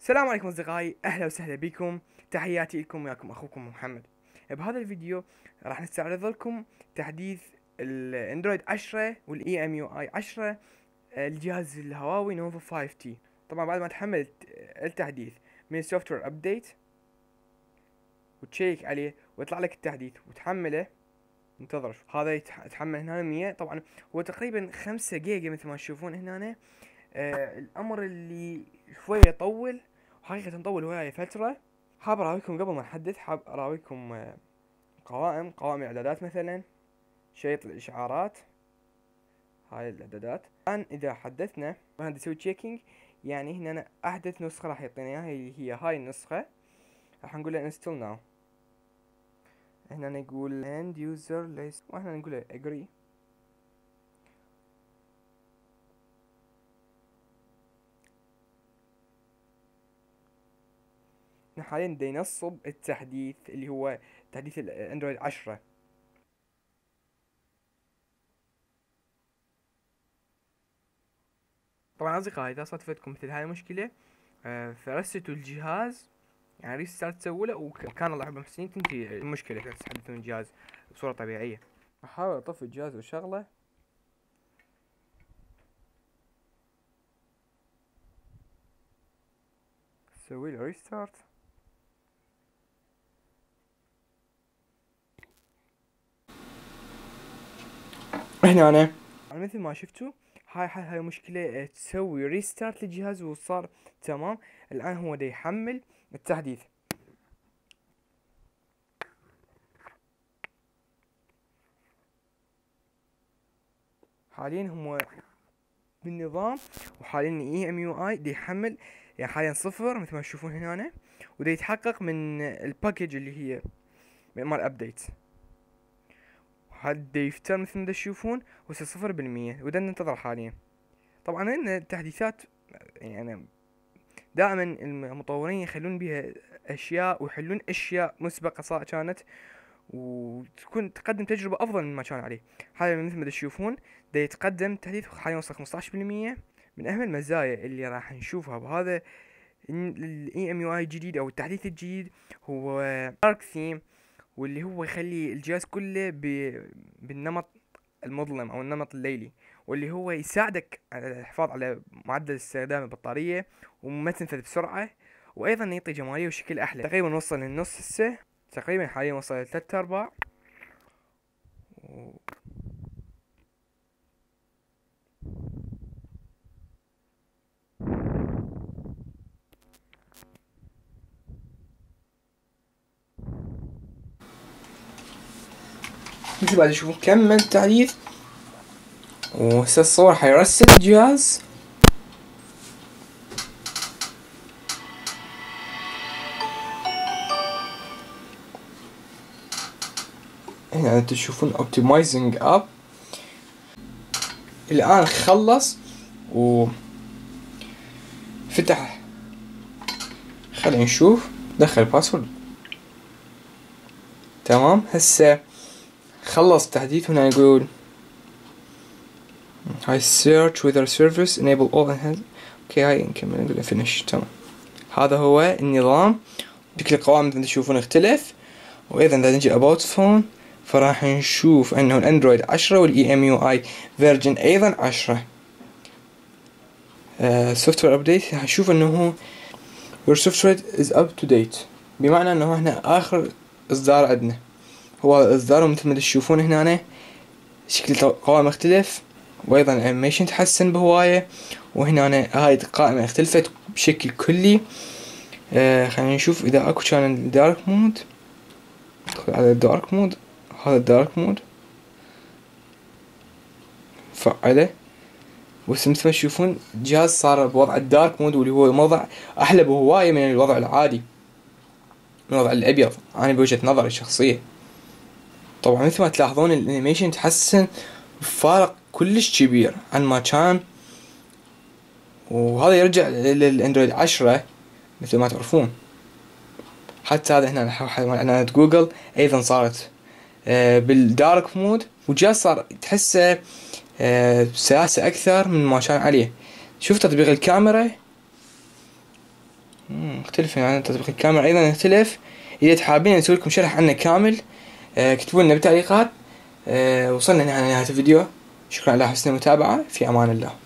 السلام عليكم اصدقائي، اهلا وسهلا بكم. تحياتي لكم، وياكم اخوكم محمد. بهذا الفيديو راح نستعرض لكم تحديث الاندرويد 10 والاي ام يو اي 10 الجهاز الهواوي نوفا 5 تي. طبعا بعد ما تحمل التحديث من السوفت وير ابديت وتشيك عليه ويطلع لك التحديث وتحمله، انتظر. هذا يتحمل هنا 100. طبعا هو تقريبا 5 جيجا مثل ما تشوفون هنا. الامر اللي شويه يطول، وحقيقه نطول وياي فتره. حاب اراويكم قبل ما نحدث، حاب اراويكم قوائم الاعدادات، مثلا شريط الاشعارات. هاي الاعدادات الان اذا حدثنا وهنا نسوي تشيكينج، يعني هنا أنا احدث نسخه راح يعطينا اياها هي هاي النسخه. راح نقول له انستول ناو. هنا نقول end user list، وهنا نقول له agree. احنا حاليا دا ينصب التحديث اللي هو تحديث الاندرويد 10. طبعا اصدقائي، اذا صادفتكم مثل هاي المشكله فرستوا الجهاز، يعني ريستارت تسووا له، وكان الله يحب المحسنين تنتهي المشكله تحدثون الجهاز بصوره طبيعيه. احاول اطفي الجهاز وشغله. اسوي له ريستارت. هنا أنا مثل ما شفتوا هاي مشكلة تسوي ريستارت للجهاز وصار تمام. الآن هو دا يحمل التحديث. حاليا هم بالنظام، وحاليا اي ام يو اي دا يحمل، يعني حاليا صفر مثل ما تشوفون هنا، ودا يتحقق من الباكج اللي هي مال ابديت. هاد يفتر مثل ما تشوفون وصل 0%، وده ننتظر حاليا. طبعا ان التحديثات يعني دائما المطورين يخلون بها اشياء ويحلون اشياء مسبقة كانت، وتكون تقدم تجربة افضل مما كان عليه. حاليا مثل ما تشوفون دا يتقدم تحديث حاليا وصل 15%. من اهم المزايا اللي راح نشوفها بهذا الاي ام يو اي الجديد او التحديث الجديد هو دارك ثيم، واللي هو يخلي الجهاز كله بالنمط المظلم او النمط الليلي، واللي هو يساعدك على الحفاظ على معدل استخدام البطارية وما تنفذ بسرعة، وايضا يعطي جمالية وشكل احلى. تقريبا وصل للنص هسه، تقريبا حاليا وصل لثلاثة ارباع. مثل بعد تشوفون كمل التحديث، وهسه الصور حيرسل الجهاز. هنا تشوفون optimizing up. الآن خلص وفتح. خلينا نشوف. دخل الباسورد تمام. هسه خلص تحديث. هنا يقول هاي search whether service enable all and اوكي. هاي نكمل نقول finish. تمام. هذا هو النظام. شكل القوائم مثل ما تشوفون اختلف. وايضا اذا نجي about phone فراح نشوف انه الاندرويد 10 والاي ام يو اي فيرجن ايضا 10. سوفت وير ابديت راح نشوف انه your software is up to date، بمعنى انه احنا اخر اصدار عندنا هو اصداره. مثل ما تشوفون هنا شكل القوائم اختلف، وايضا الانيميشن تحسن بهواية. وهنا هاي القائمة اختلفت بشكل كلي. خلينا نشوف اذا اكو كان الدارك مود. ندخل على الدارك مود. هذا الدارك مود فعله، بس مثل ما تشوفون الجهاز صار بوضع الدارك مود، واللي هو موضع احلى بهواية من الوضع العادي، من الوضع الابيض. انا بوجهة نظري الشخصية. طبعا مثل ما تلاحظون الانيميشن تحسن بفارق كلش كبير عن ما كان، وهذا يرجع للاندرويد 10 مثل ما تعرفون. حتى هذا هنا على جوجل ايضا صارت بالدارك مود، والجهاز صار تحسه سلاسة اكثر من ما كان عليه. شوف تطبيق الكاميرا مختلف عن التطبيق الكامل. ايضا يختلف. اذا حابين نسوي لكم شرح عنه كامل اكتبوا لنا بالتعليقات. وصلنا لنهاية الفيديو. شكرا على حسن المتابعة. في امان الله.